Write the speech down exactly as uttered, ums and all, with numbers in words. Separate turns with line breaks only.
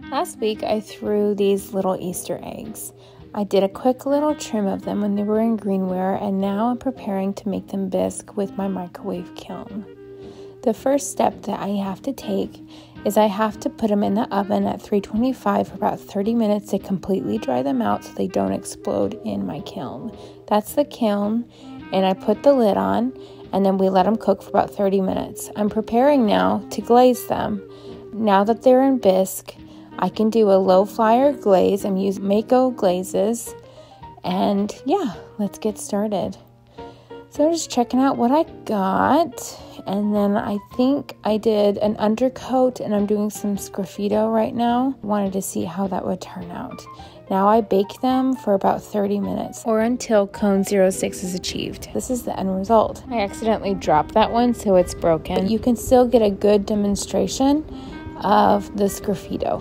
Last week I threw these little Easter eggs. I did a quick little trim of them when they were in greenware, and now I'm preparing to make them bisque with my microwave kiln. The first step that I have to take is I have to put them in the oven at three twenty-five for about thirty minutes to completely dry them out so they don't explode in my kiln. That's the kiln, and I put the lid on, and then we let them cook for about thirty minutes. I'm preparing now to glaze them. Now that they're in bisque, I can do a low flyer glaze. I'm using Mako glazes, and yeah, let's get started. So I'm just checking out what I got, and then I think I did an undercoat, and I'm doing some sgraffito right now. Wanted to see how that would turn out. Now I bake them for about thirty minutes or until cone zero six is achieved. This is the end result. I accidentally dropped that one, so it's broken. But you can still get a good demonstration of the sgraffito.